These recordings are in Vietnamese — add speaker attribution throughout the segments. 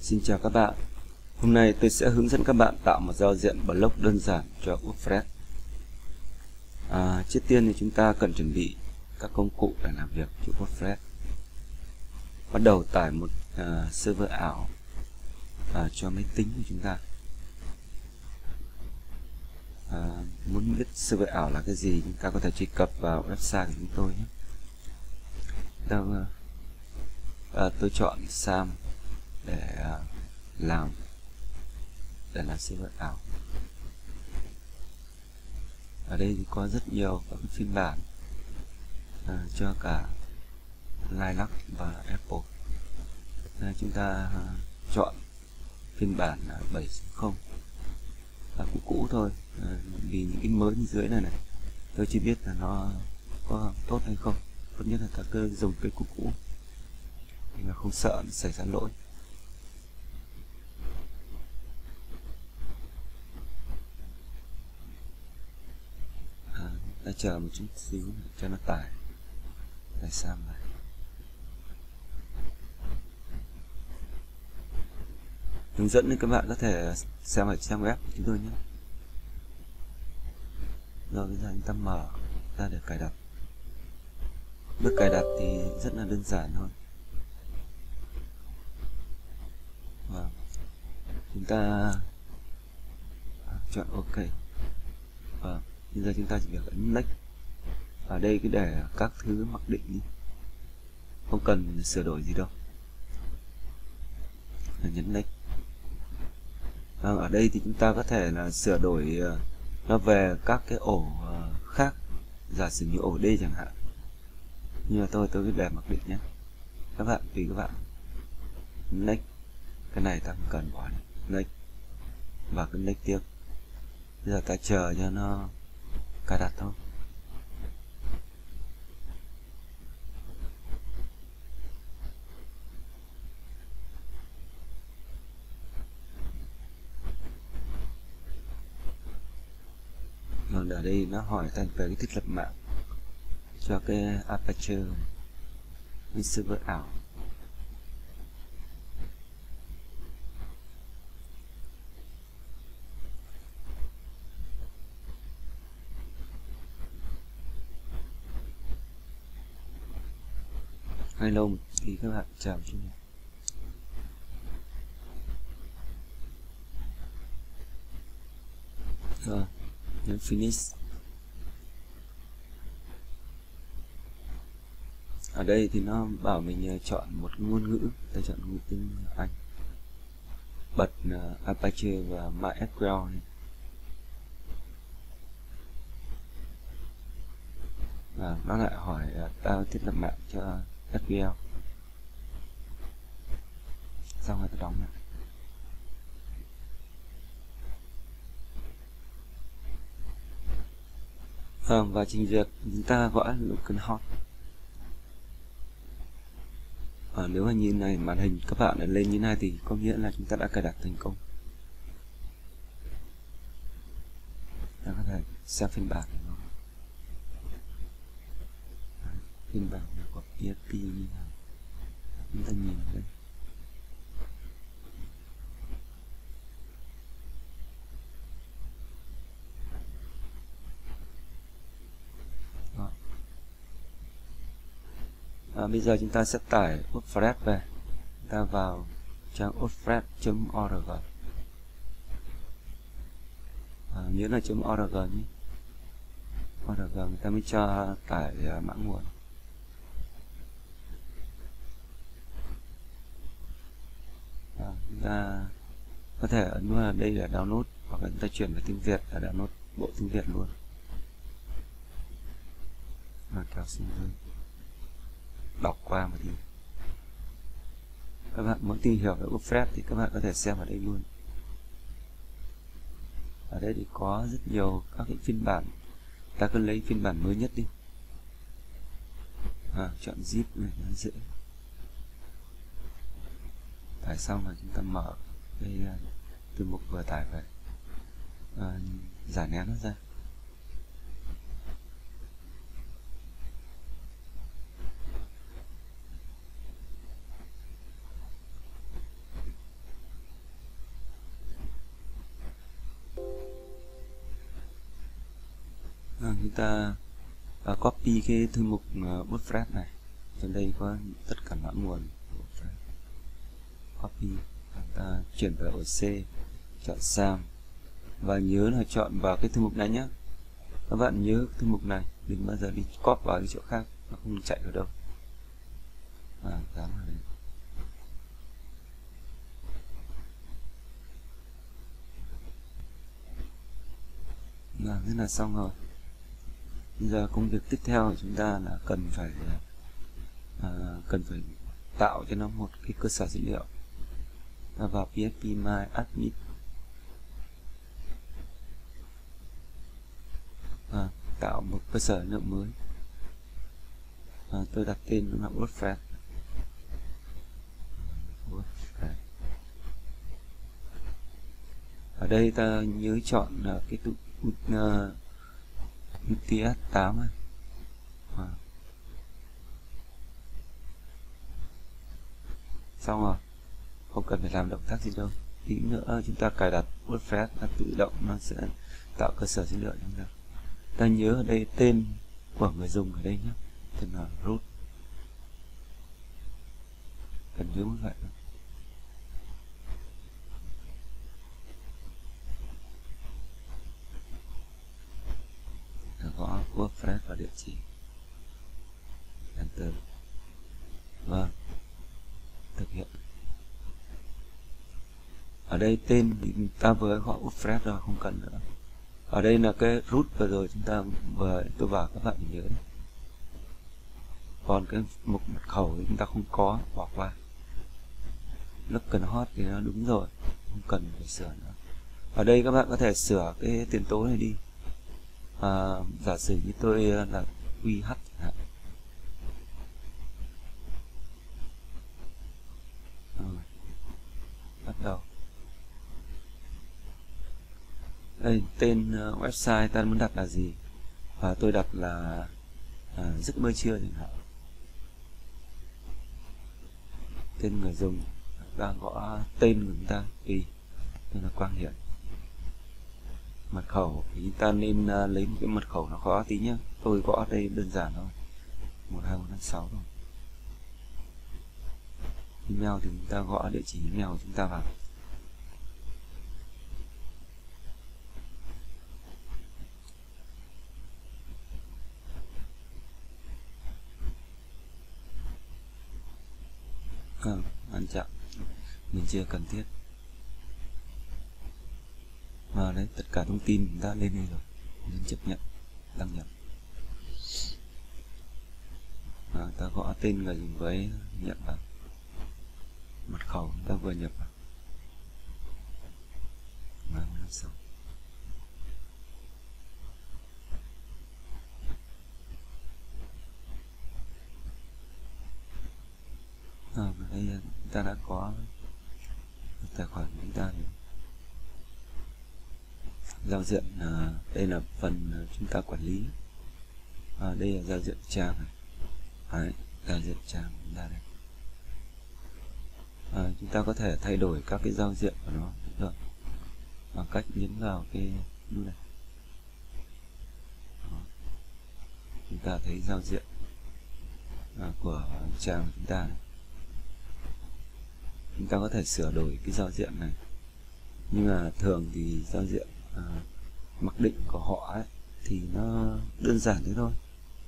Speaker 1: Xin chào các bạn. Hôm nay tôi sẽ hướng dẫn các bạn tạo một giao diện blog đơn giản cho WordPress. Trước tiên thì chúng ta cần chuẩn bị các công cụ để làm việc cho WordPress. Bắt đầu tải một server ảo cho máy tính của chúng ta. Muốn biết server ảo là cái gì, chúng ta có thể truy cập vào website của chúng tôi nhé. Tôi chọn Sam để làm server ảo. Ở đây thì có rất nhiều các phiên bản cho cả Linux và Apple. Chúng ta chọn phiên bản 7.0 là cũ thôi, vì những cái mới dưới này tôi chỉ biết là nó có tốt hay không. Tốt nhất là ta cứ dùng cái cũ thì là không sợ xảy ra lỗi. Ta chờ một chút xíu cho nó tải sang này. Hướng dẫn thì các bạn có thể xem ở trang web của chúng tôi nhé. Rồi bây giờ chúng ta mở ra để cài đặt. Bước cài đặt thì rất là đơn giản thôi. Chúng ta chọn OK. Bây giờ chúng ta chỉ việc ấn Next. Ở đây cứ để các thứ mặc định đi, không cần sửa đổi gì đâu. Nhấn Next. Ở đây thì chúng ta có thể là sửa đổi nó về các cái ổ khác, giả sử như ổ D chẳng hạn. Nhưng mà tôi cứ để mặc định nhé. Các bạn tùy các bạn. Next. Cái này ta không cần bỏ đi. Next. Và cái Next tiếp. Bây giờ ta chờ cho nó cài đặt thôi. Rồi ở đây nó hỏi ta về cái thiết lập mạng cho cái Apache với server ảo. Hay lâu một tí các bạn chờ chút nữa. Rồi, nhấn Finish. Ở đây thì nó bảo mình chọn một ngôn ngữ, ta chọn ngôn ngữ tiếng Anh. Bật Apache và MySQL này. Và nó lại hỏi ta thiết lập mạng cho SQL. Xong rồi ta đóng lại. Và trình duyệt chúng ta gõ localhost. Nếu mà như này màn hình các bạn lên như này thì có nghĩa là chúng ta đã cài đặt thành công. Ta có thể xem phiên bản của nó. Phiên bản của PHP như nào chúng ta nhìn đây. Bây giờ chúng ta sẽ tải WordPress về. Chúng ta vào trang wordpress.org. Nhớ là .org nhé. .org người ta mới cho tải mã nguồn. Chúng ta có thể ấn vào đây để download, hoặc là chúng ta chuyển về tiếng Việt để download bộ tiếng Việt luôn. Kéo xuống dưới. Đọc qua một tí. Các bạn muốn tìm hiểu về WordPress thì các bạn có thể xem ở đây luôn. Ở đây thì có rất nhiều các cái phiên bản. Ta cứ lấy phiên bản mới nhất đi. Chọn zip này nó dễ. Tải xong là chúng ta mở đây từ mục vừa tải về, giải nén nó ra. Chúng ta copy cái thư mục WordPress này. Trên đây có tất cả mã nguồn WordPress. Copy, chúng ta chuyển vào ổ C, chọn Sam và nhớ là chọn vào cái thư mục này nhé. Các bạn nhớ thư mục này, đừng bao giờ đi copy vào cái chỗ khác, nó không chạy được đâu. Dán vào đây. Thế là xong rồi. Bây giờ công việc tiếp theo của chúng ta là cần phải tạo cho nó một cái cơ sở dữ liệu. Ta vào PHP My Admin, tạo một cơ sở dữ liệu mới. Tôi đặt tên là WordPress. Ở đây ta nhớ chọn cái UTS-8 này. Xong rồi, không cần phải làm động tác gì đâu. Tí nữa chúng ta cài đặt WordPress là tự động nó sẽ tạo cơ sở dữ liệu cho chúng ta. Ta nhớ ở đây tên của người dùng ở đây nhé, tên là root. Cần nhớ như vậy thôi. Gõ WordPress vào địa chỉ, Enter. Vâng, thực hiện. Ở đây tên thì ta vừa gọi WordPress rồi, không cần nữa. Ở đây là cái root vừa rồi chúng ta tôi bảo các bạn nhớ đấy. Còn cái mục mật khẩu thì chúng ta không có, bỏ qua. Local host thì nó đúng rồi, không cần phải sửa nữa. Ở đây các bạn có thể sửa cái tiền tố này đi. Giả sử như tôi là QH chẳng hạn. Bắt đầu. Đây, tên website ta muốn đặt là gì? Và tôi đặt là giấc mơ trưa chẳng hạn. Tên người dùng, ta gõ tên người ta tùy, tên là Quang Hiển. Mật khẩu thì ta nên lấy một cái mật khẩu nó khó tí nhá. Tôi gõ đây đơn giản thôi, 12346 thôi. Email thì chúng ta gõ địa chỉ email của chúng ta vào. Quan trọng mình chưa cần thiết. Đấy, tất cả thông tin chúng ta lên đây rồi, nhấn chấp nhận, đăng nhập. Ta gõ tên người dùng với nhận vào, mật khẩu chúng ta vừa nhập vào. Xong. Đây chúng ta đã có tài khoản của chúng ta rồi. Giao diện đây là phần chúng ta quản lý. Đây là giao diện trang này. Đấy, giao diện trang chúng ta đây. Chúng ta có thể thay đổi các cái giao diện của nó được bằng cách nhấn vào cái nút này. Chúng ta thấy giao diện của trang của chúng ta này. Chúng ta có thể sửa đổi cái giao diện này, nhưng mà thường thì giao diện mặc định của họ ấy, thì nó đơn giản thế thôi.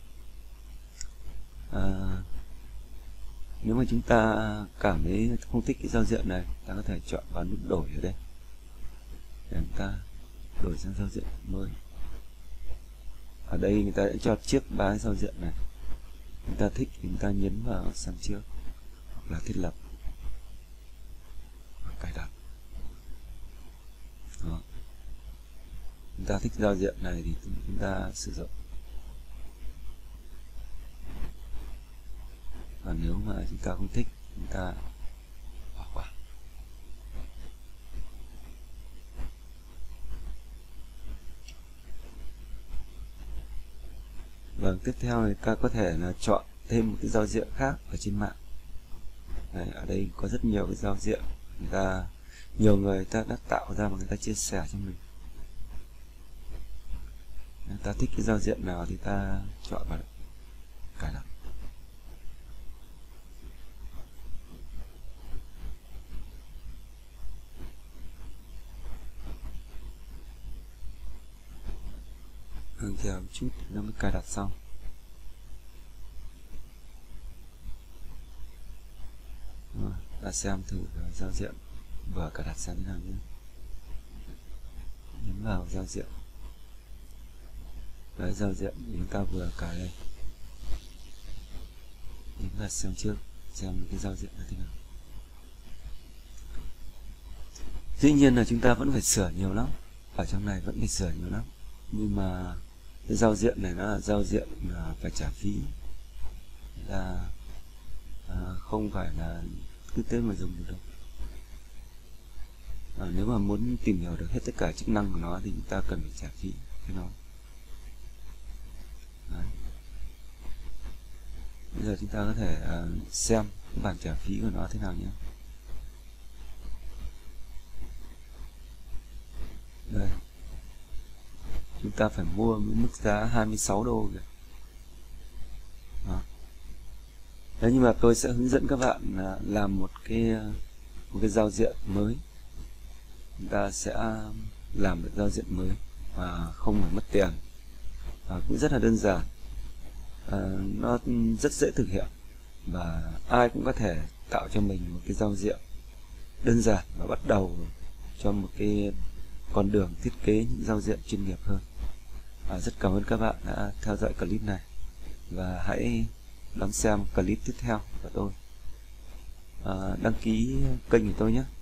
Speaker 1: Nếu mà chúng ta cảm thấy không thích cái giao diện này, ta có thể chọn vào nút đổi ở đây để chúng ta đổi sang giao diện mới. Ở đây người ta đã cho trước 3 giao diện này, chúng ta thích thì chúng ta nhấn vào sang trước hoặc là thiết lập, cài đặt. Đó. Chúng ta thích giao diện này thì chúng ta sử dụng. Và nếu mà chúng ta không thích, chúng ta bỏ qua. Vâng, tiếp theo thì ta có thể là chọn thêm một cái giao diện khác ở trên mạng. Đấy, ở đây có rất nhiều cái giao diện nhiều người ta đã tạo ra và người ta chia sẻ cho mình. Ta thích cái giao diện nào thì ta chọn vào cài đặt. Chờ một chút nó mới cài đặt xong. Ta xem thử giao diện vừa cài đặt xem thế nào nhé. Nhấn vào giao diện. Đấy, giao diện chúng ta vừa cài đây. Nhấn vào xem trước, xem cái giao diện là thế nào. Dĩ nhiên là chúng ta vẫn phải sửa nhiều lắm, ở trong này vẫn phải sửa nhiều lắm, nhưng mà cái giao diện này nó là giao diện phải trả phí, là không phải là cứ thế mà dùng được đâu. Nếu mà muốn tìm hiểu được hết tất cả chức năng của nó thì chúng ta cần phải trả phí cho nó. Đấy. Bây giờ chúng ta có thể xem cái bản trả phí của nó thế nào nhé. Đây, chúng ta phải mua với mức giá 26 đô kìa. Đó. Đấy, nhưng mà tôi sẽ hướng dẫn các bạn làm một cái giao diện mới. Chúng ta sẽ làm được giao diện mới và không phải mất tiền, cũng rất là đơn giản. Nó rất dễ thực hiện và ai cũng có thể tạo cho mình một cái giao diện đơn giản và bắt đầu cho một cái con đường thiết kế những giao diện chuyên nghiệp hơn. Rất cảm ơn các bạn đã theo dõi clip này và hãy đón xem clip tiếp theo của tôi. Đăng ký kênh của tôi nhé.